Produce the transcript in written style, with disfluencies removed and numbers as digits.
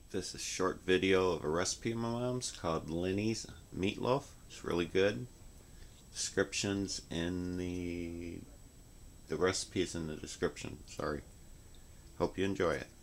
This is a short video of a recipe of my mom's called Lenny's Meatloaf. It's really good. Descriptions in the recipe is in the description. Sorry. Hope you enjoy it.